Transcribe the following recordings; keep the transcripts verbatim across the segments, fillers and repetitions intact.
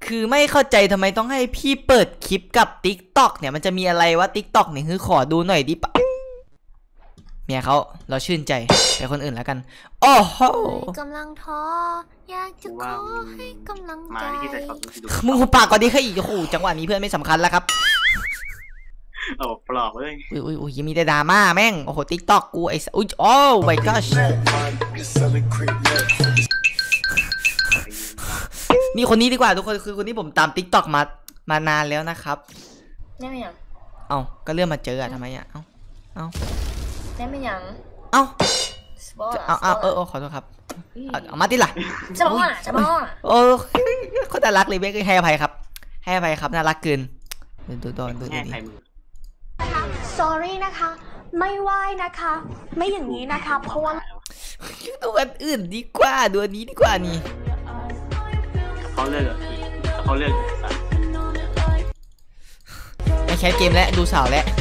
คือไม่เข้าใจทำไมต้องให้พี่เปิดคลิปกับ ติ๊กต็อก เนี่ยมันจะมีอะไรวะ ติ๊กต็อก เนี่ยคือขอดูหน่อยดิปะเมียเขาเราชื่นใจแต่คนอื่นแล้วกันโอ้โหกำลังท้ออยากจะขอให้กำลังใจมึงหูปากก่อนดิแค่อีกโอ้โหจังหวะนี้เพื่อนไม่สำคัญแล้วครับโอ้ปลอบเลยอุ้ยอุ้ยอุ้ยยังมีแต่ดราม่าแม่งโอ้โห ติ๊กต็อก กูไอ้อุ้ยโอ้ my gosh นี่คนนี้ดีกว่าทุกคนคือคนที่ผมตาม ติ๊กต็อก มามานานแล้วนะครับได้ไหมยังเอ้าก็เลื่อนมาเจออะทำไมอะเอ้าเอ้าได้ไหมยังเอ้าเอาเอาเออขอโทษครับเอามาดิล่ะจะบ้าจะบ้าโอ้คนน่ารักเลยเบ้ก็ให้อภัยครับให้อภัยครับน่ารักเกินดูโดนดูดี sorry นะคะไม่ไหวนะคะไม่อย่างนี้นะคะเพราะว่าดูอันอื่นดีกว่าดูอันนี้ดีกว่านี่เขาเลิกเขาเลิกไม่ใช้เกมแล้วดูสาวแล้ว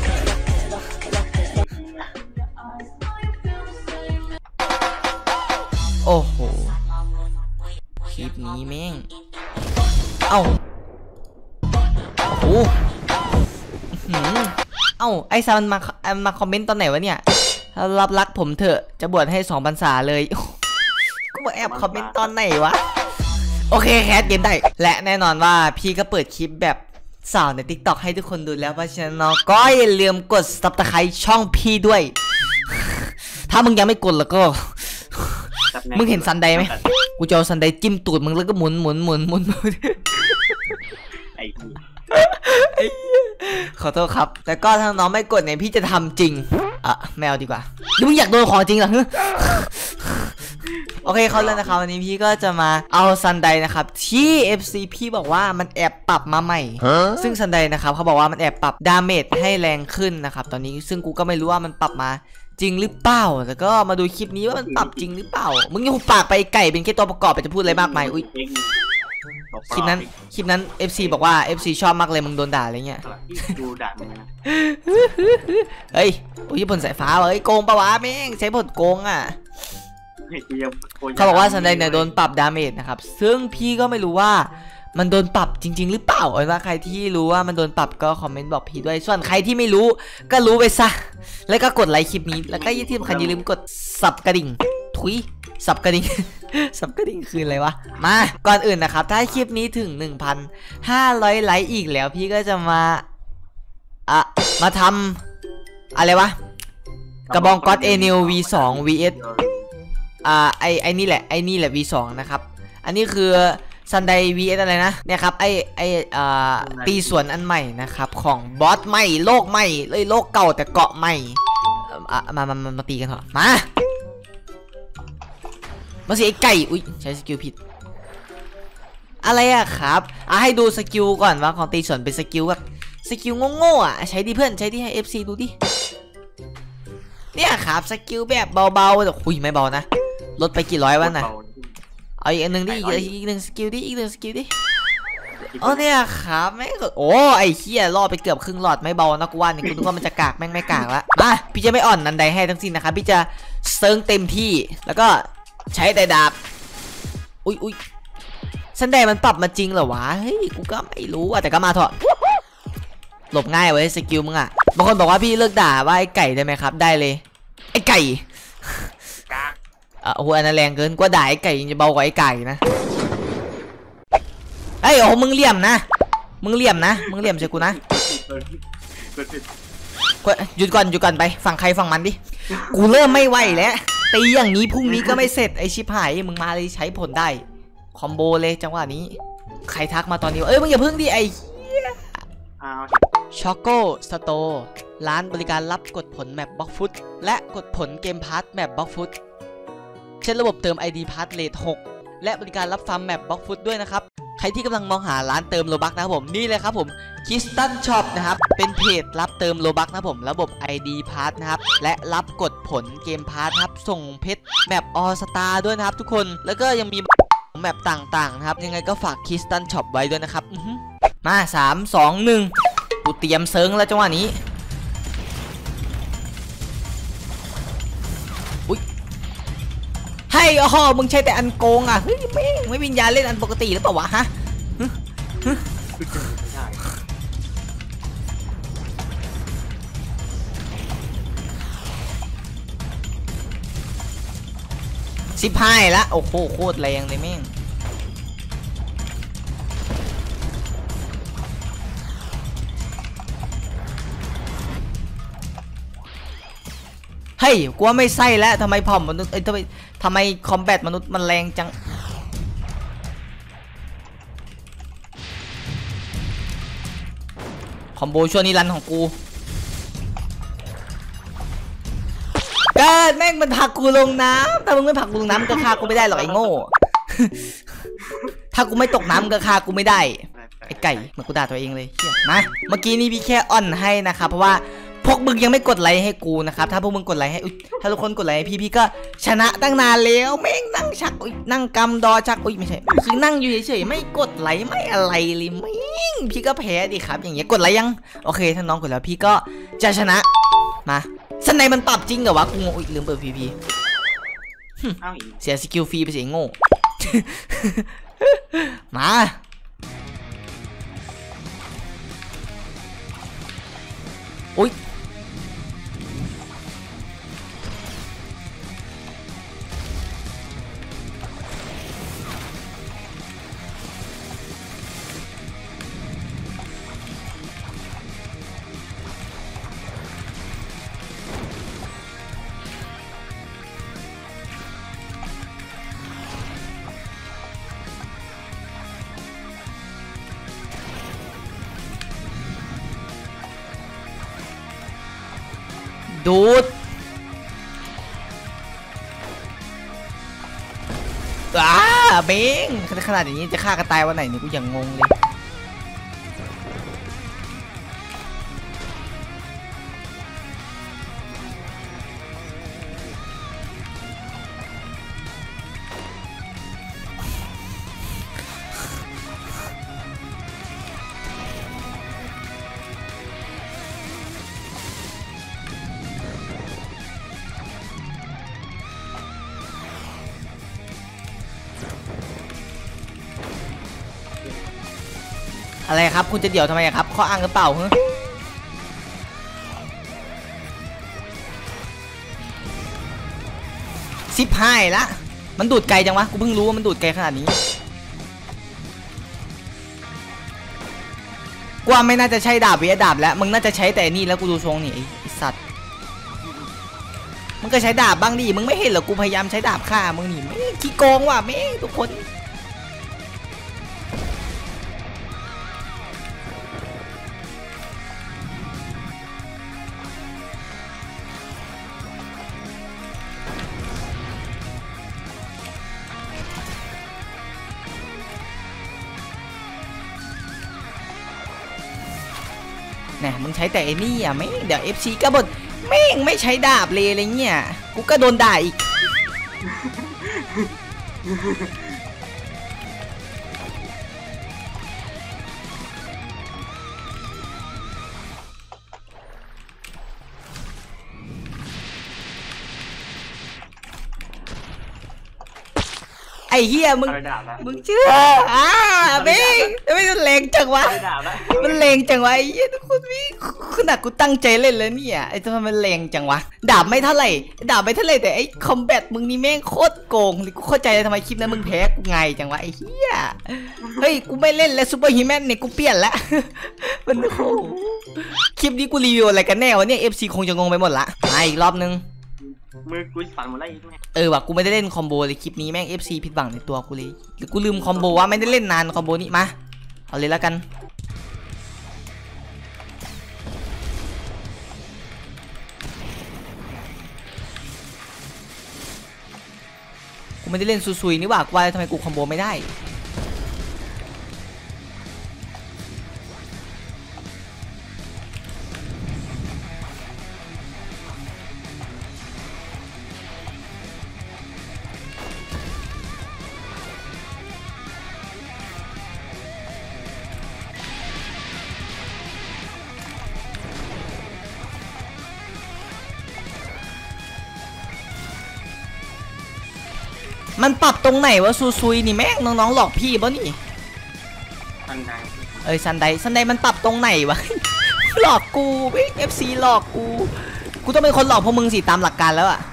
โอ้โหคลิปนี้แม่งเอ้าโอ้โหเอ้าไอซามันมามาคอมเมนต์ตอนไหนวะเนี่ยรับรักผมเถอะจะบวชให้สองพรรษาเลยกูมาแอบคอมเมนต์ตอนไหนวะโอเคแคสเกมได้และแน่นอนว่าพี่ก็เปิดคลิปแบบสาวใน ติ๊กต็อก ให้ทุกคนดูแล้วเพราะฉะนั้นก็อย่าลืมกด ซับสไครบ์ ช่องพี่ด้วยถ้ามึงยังไม่กดแล้วก็มึงเห็นซันไดไหมกูจะเอาซันไดจิ้มตูดมึงแล้วก็หมุนหมุนหมุนหมุนไอ้ขอโทษครับแต่ก็ถ้าน้องไม่กดเนี่ยพี่จะทำจริงอ่ะแมวดีกว่าหรือมึงอยากโดนของจริงเหรอโอเคเขาเลยนะครับวันนี้พี่ก็จะมาเอาซันไดนะครับที่ เอฟ ซี พี่บอกว่ามันแอบปรับมาใหม่ซึ่งซันไดนะครับเขาบอกว่ามันแอบปรับดาเมจให้แรงขึ้นนะครับตอนนี้ซึ่งกูก็ไม่รู้ว่ามันปรับมาจริงหรือเปล่าแล้วก็มาดูคลิปนี้ว่ามันปรับจริงหรือเปล่ามึงยังหุบปากไปไก่เป็นแค่ตัวประกอบไปจะพูดอะไรมากมายอุ้ยคลิปนั้นคลิปนั้น เอฟ ซี บอกว่า เอฟ ซี ชอบมากเลยมึงโดนด่าอะไรเงี้ยดูด่ามึงนะเฮ้ยโอ้ยผลสายฟ้าเฮ้ยโกงปะวะแม่งใช้ผลโกงอ่ะเขาบอกว่าซันไดเนี่ยโดนปรับดาเมจนะครับซึ่งพี่ก็ไม่รู้ว่ามันโดนปรับจริงๆหรือเปล่าเอาว่าใครที่รู้ว่ามันโดนปรับก็คอมเมนต์บอกพี่ด้วยส่วนใครที่ไม่รู้ก็รู้ไปซะแล้วก็กดไลค์คลิปนี้แล้วก็ที่สำคัญอย่าลืมกดสับกระดิ่งทุยสับกระดิ่งสับกระดิ่งคืออะไรวะมาก่อนอื่นนะครับถ้าคลิปนี้ถึง หนึ่งพันห้าร้อย ไลค์อีกแล้วพี่ก็จะมาอ่ะมาทำอะไรวะกระบองก็อดเอเนล วี สอง วี เอส อ่าไอไอนี่แหละไอนี่แหละ วี สอง นะครับอันนี้คือซันได วี เอส อะไรนะเนี่ยครับไอไออ่าตีสวนอันใหม่นะครับของบอสใหม่โลกใหม่เลยโลกเก่าแต่เกาะใหม่อ่ะมามามามาตีกันเถอะมามาสิไอไก่อุ้ยใช้สกิลผิดอะไรอะครับอ่ะให้ดูสกิลก่อนว่าของตีสวนเป็นสกิลแบบสกิลโง่ๆอ่ะใช้ดิเพื่อนใช้ดิให้ เอฟ ซี ดูดิเนี่ยครับสกิลแบบเบาๆแต่คุยไม่เบานะลดไปกี่ร้อยวันนะเอาอีกอันหนึ่งดิอีกอีกหนึ่งสกิลดิอีกหนึ่งสกิลดิโอ้เนี่ยครับแม่งโอ้ไอ้เหี้ยรอดไปเกือบครึ่งหลอดไม่เบานะกูว่าเนี่ยกูนึกว่ามันจะกากแม่งไม่กากละมาพี่จะไม่อ่อนนันใดให้ทั้งสิ้นนะครับพี่จะเซิร์งเต็มที่แล้วก็ใช้แต่ดาบอุ้ยอุ้ยซันไดมันปรับมาจริงเหรอวะเฮ้ยกูก็ไม่รู้อะแต่ก็มาเถอะหลบง่ายไว้สกิลมึงอะบางคนบอกว่าพี่เลิกด่าว่าไอ้ไก่ได้ไหมครับได้เลยไอ้ไก่อ่ะโอ้โหอันนั้นแรงเกินกว่าด่าไอ้ไก่ยังจะเบากว่าไอ้ไก่นะเฮ้ยโอ้มึงเหลี่ยมนะมึงเหลี่ยมนะมึงเหลี่ยมใช่กูนะหยุดก่อนหยุดก่อนไปฝั่งใครฝั่งมันดิกูเริ่มไม่ไหวแล้วตีอย่างนี้พรุ่งนี้ก็ไม่เสร็จไอชิบหายมึงมาเลยใช้ผลได้คอมโบเลยจังหวะนี้ใครทักมาตอนนี้เอ้ยมึงอย่าพึ่งดิไอช็อกโกสโตร์ร้านบริการรับกดผลแมปบล็อกฟุตและกดผลเกมพาร์ทแมปบล็อกฟุตเช่นระบบเติม ไอ ดี พาร์ทเลทหกและบริการรับฟาร์มแมปบล็อกฟุตด้วยนะครับใครที่กำลังมองหาร้านเติมโลบักนะครับผมนี่เลยครับผมคิสตันช็อปนะครับเป็นเพจรับเติมโลบักนะครับผมระบบ ไอ ดี พาร์ทนะครับและรับกดผลเกมพาร์ทครับส่งเพชรแมปออสตาร์ด้วยนะครับทุกคนแล้วก็ยังมีแมปต่างๆนะครับยังไงก็ฝากคิสตันช็อปไว้ด้วยนะครับมาสาม สอง หนึ่งกูเตรียมเซิร์งแล้วจังหวะนี้อุ้ยให้อ๋อมึงใช้แต่อันโกงอ่ะเฮ้ยไม่ไม่วิญญาณเล่นอันปกติหรือเปล่าวะฮะไม่ได้สิบห้าละโอ้โหโคตรแรงเลยแม่งเฮ้ยกูว่าไม่ใช่แล้วทำไมผอมมนุษย์เอ้ยทำไมทำไมคอมแบทมนุษย์มันแรงจังคอมโบช่วงนี้รันของกูเกิดแม่งมันผลักกูลงน้ำถ้ามึงไม่ผลักกูลงน้ำก็ฆ่ากูไม่ได้หรอกไอ้โง่ ถ้ากูไม่ตกน้ำก็ฆ่ากูไม่ได้ไอ้ไก่เหมือนกูด่าตัวเองเลยมาเมื่อกี้นี้พี่แค่อ่อนให้นะครับเพราะว่าพวกมึงยังไม่กดไลค์ให้กูนะครับถ้าพวกมึงกดไลค์ให้ถ้าทุกคนกดไลค์ให้พี่พี่ก็ชนะตั้งนานแล้วแม่งนั่งชักนั่งกำดอชักอุ้ยไม่ใช่คือนั่งอยู่เฉยๆไม่กดไลค์ไม่อะไรเลยแม่งพี่ก็แพ้ดิครับอย่างเงี้ยกดไลค์ยังโอเคถ้าน้องกดแล้วพี่ก็จะชนะมาสไนมันปรับจริงเหรอวะกูงงอุ้ยลืมเปิดพีพีเสียสกิลฟรีไปเสียโง่ มาอุ้ยดูดอ้าเบ้งขนาดอย่างนี้จะฆ่ากันตายวันไหนเนี่ยกูยังงงเลยอะไรครับคุณจะเดี่ยวทำไมครับข้ออ้างหรือเปล่าฮะสิบห้าละมันดูดไกลจังวะกูเพิ่งรู้ว่ามันดูดไกลขนาดนี้กูว่าไม่น่าจะใช้ดาบเวียดาบแล้วมึงน่าจะใช้แต่นี่แล้วกูดูทรงนี่ไอ้สัตว์มึงก็ใช้ดาบบ้างดิมึงไม่เห็นเหรอกูพยายามใช้ดาบฆ่ามึงนี่ไม่ขี้โกงว่ะแม่ทุกคนเนี่ยมึงใช้แต่ไอ้นี่อ่ะไม่เดี๋ยว เอฟ ซี ก็บ่นแม่งไม่ใช้ดาบเลยอะไรเงี้ยกูก็โดนด่าอีกไอ้เหี้ยมึงมึงเชื่ออ่าเบ้งไม่มันแรงจังวะมันแรงจังวะไอ้เหี้ยทุกคนพี่ขนาดกูตั้งใจเล่นแล้วเนี่ยไอ้ทำไมมันแรงจังวะดาบไม่เท่าไหร่ดาบไม่เท่าไหร่แต่ไอ้คอมแบทมึงนี่แม่งโคตรโกงกูเข้าใจทำไมคลิปนั้นมึงแพ้กูไงจังวะไอ้เหี้ยเฮ้ยกูไม่เล่นแล้วซูเปอร์ฮีแมนเนี่ยกูเปลี่ยนละมันโอ้คลิปนี้กูรีวิวอะไรกันแน่วะเนี่ย เอฟ ซี คงจะงงไปหมดละมาอีกรอบนึงมือกูสั่นหมดแล้วอีกแม่เออว่ะกูไม่ได้เล่นคอมโบเลยคลิปนี้แม่ง เอฟ ซี ผิดหวังในตัวกูเลยหรือกูลืมคอมโบว่าไม่ได้เล่นนานคอมโบนี้มาเอาเลยแล้วกันกูไม่ได้เล่นซุยๆนี่ว่ากูว่าทำไมกูคอมโบไม่ได้มันปรับตรงไหนวะซุยๆนี่แม่งน้องๆหลอกพี่ป่ะนี่ซันไดเอ้ยซันไดซันไดมันปรับตรงไหนวะ หลอกกูเอฟซีหลอกกูกูต้องเป็นคนหลอกพวกมึงสิตามหลักการแล้วอะ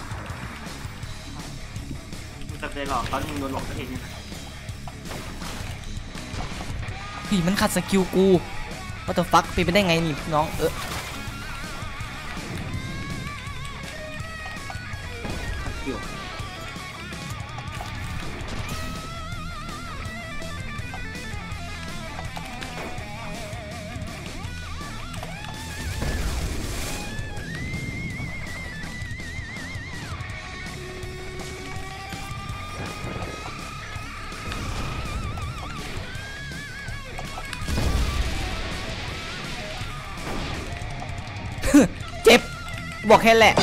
จะไปหลอกเขาที่มึงโดนหลอกก็เห็นเนี่ยเฮ้ยมันขัดสกิลกูว่าแต่ฟักไปไปได้ไงนี่น้องเอออยู่เจ็บบอกแค่แหละ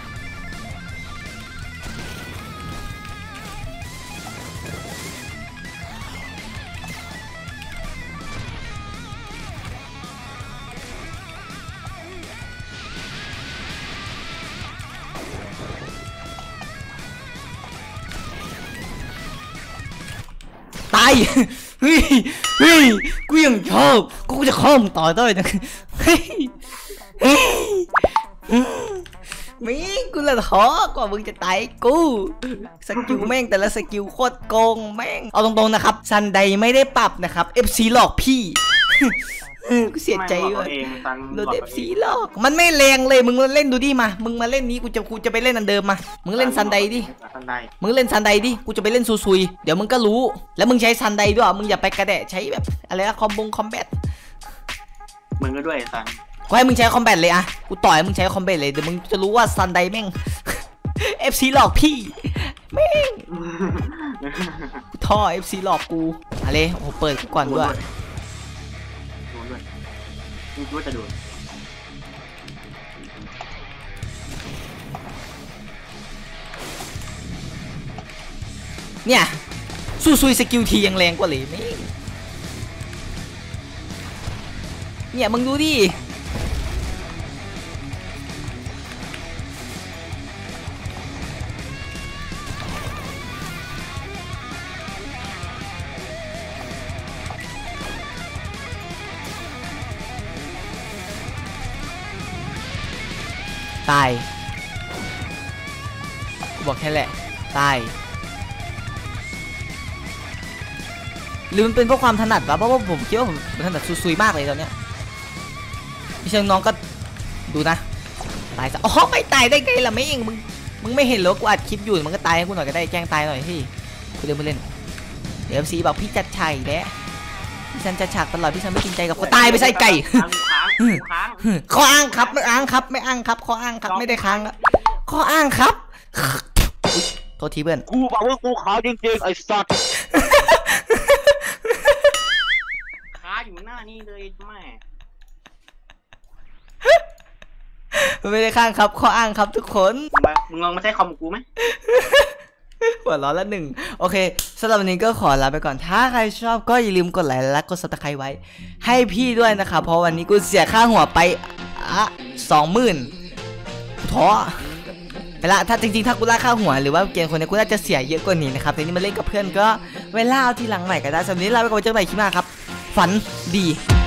ตาย เฮ้ยเฮ้ยกูยังชอบกูจะข้อมต่อด้วยนะเฮ้ยเฮ้ยมิงกูละท้อกว่ามึงจะตายกูสกิลแม่งแต่ละสกิลโคตรโกงแม่งเอาตรงๆนะครับซันไดไม่ได้ปรับนะครับ เอฟ ซี หลอกพี่ กูเสียใจว่ะโดน เอฟ ซี หลอกมันไม่แรงเลยมึงมาเล่นดูดิมามึงมาเล่นนี้กูจะกูจะไปเล่นอันเดิมมามึงเล่นซันไดดิซันไดมึงเล่นซันไดดิกูจะไปเล่นซูซุยเดี๋ยวมึงก็รู้แล้วมึงใช้ซันไดด้วยมึงอย่าไปกระแดะใช้แบบอะไรนะคอมบงคอมแบทมึงก็ด้วยซันกูให้มึงใช้คอมแบทเลยอะกูต่อยมึงใช้คอมแบทเลยเดี๋ยวมึงจะรู้ว่าซันไดแม่ง เอฟ ซี หลอกพี่แม่งกูท่อ เอฟ ซี หลอกกูอะไรโอ้โหเปิดกูก่อนด้วยโดนด้วยมึงคิดว่าจะโดนเนี่ยซูซุยสกิลทียังแรงกว่าเลยแม่งเนี่ยมึงดูดิตายกูบอกแค่แหละตายหรือมันเป็นเพราะความถนัดวะเพราะว่าผมคิดว่าผมถนัดซุยๆมากเลยตอนเนี้ยพี่เชิงน้องก็ดูนะตายซะอ๋อไม่ตายได้ไงล่ะไม่เองมึงมึงไม่เห็นเหรอกูอัดคลิปอยู่มึงก็ตายให้กูหน่อยก็ได้แกล้งตายหน่อยพี่กูเล่นไม่เล่นเดี๋ยวซีบอกพี่จัดฉากแล้วพี่ฉันจัดฉากตลอดพี่ฉันไม่จริงใจกับคนตายไปใส่ไก่ค้างค้างข้ออ้างครับไม่อ้างครับไม่อ้างครับข้ออ้างครับไม่ได้ค้างข้ออ้างครับโทษทีเพื่อนกูบอกว่ากูขาวจริงๆไอ้สัตว์ขาอยู่หน้านี่เลยแม่ไม่ได้ข้างครับข้ออ้างครับทุกคนมึงลองมาใช้คอมกูไหมหัวร้อนละหนึ่งโอเคสำหรับวันนี้ก็ขอลาไปก่อนถ้าใครชอบก็อย่าลืมกดไลค์และกดซับสไครต์ไว้ให้พี่ด้วยนะครับเพราะวันนี้กูเสียค่าหัวไปอ่ะสองหมื่นท้อเวลาถ้าจริงๆถ้ากูล่าค่าหัวหรือว่าเกมคนนี้กูน่าจะเสียเยอะกว่านี้นะครับแต่นี่มาเล่นกับเพื่อนก็เวลาเอาทีหลังใหม่ก็ได้สำหรับวันนี้ลาไปก่อนเจอกันใหม่คลิปหน้าครับฝันดี